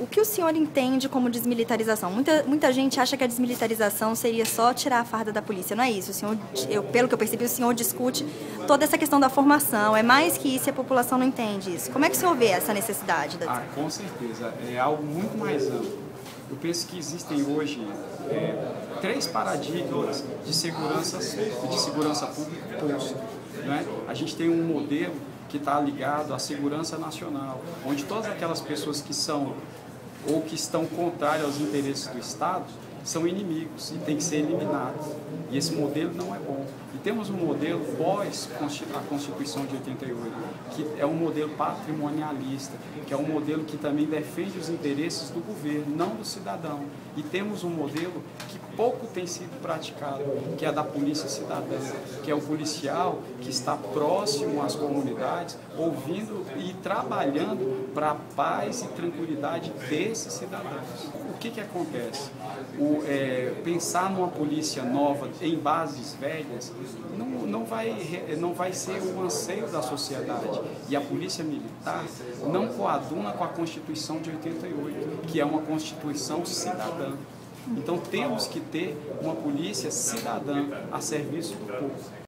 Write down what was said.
o que o senhor entende como desmilitarização? Muita gente acha que a desmilitarização seria só tirar a farda da polícia. Não é isso. O senhor, pelo que eu percebi, o senhor discute toda essa questão da formação. É mais que isso e a população não entende isso. Como é que o senhor vê essa necessidade? Com certeza. É algo muito mais amplo. Eu penso que existem hoje três paradigmas de segurança pública posto, né? A gente tem um modelo que está ligado à segurança nacional, onde todas aquelas pessoas que são ou que estão contrárias aos interesses do Estado são inimigos e têm que ser eliminados. E esse modelo não é bom. E temos um modelo pós a Constituição de 88, que é um modelo patrimonialista, que é um modelo que também defende os interesses do governo, não do cidadão. E temos um modelo que pouco tem sido praticado, que é da polícia cidadã, que é o policial que está próximo às comunidades, ouvindo e trabalhando para a paz e tranquilidade desses cidadãos. O que acontece? Pensar numa polícia nova em bases velhas não vai ser o anseio da sociedade. E a polícia militar não coaduna com a Constituição de 88, que é uma Constituição cidadã. Então temos que ter uma polícia cidadã a serviço do povo.